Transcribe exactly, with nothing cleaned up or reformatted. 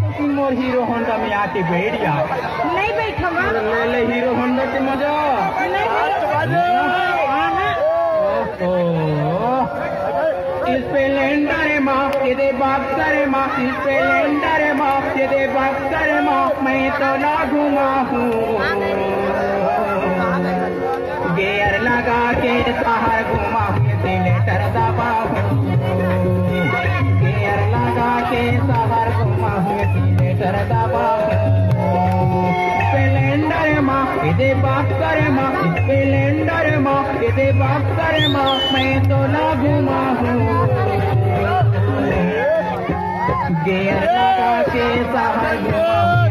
मोर hero Honda में आके बैठ जा। नहीं बैठूंगा। ले ले हीरो होंडा के मजा। स्प्लेंडर माँ तेरे बक्सर माँ, स्प्लेंडर माँ तेरे बक्सर माँ, मैं तो ना घुमा हूँ। गेयर लगा के शहर घुमा हूँ, सिलेंडर दबा हूँ। गेयर लगा के शहर घुमा हूँ, सिलेंडर दबा हूँ। स्प्लेंडर माँ तेरे बक्सर माँ, स्प्लेंडर माँ तेरे बक्सर माँ, मैं तो ना घुमा हूँ। गेयर लगा के शहर घुमा हूँ।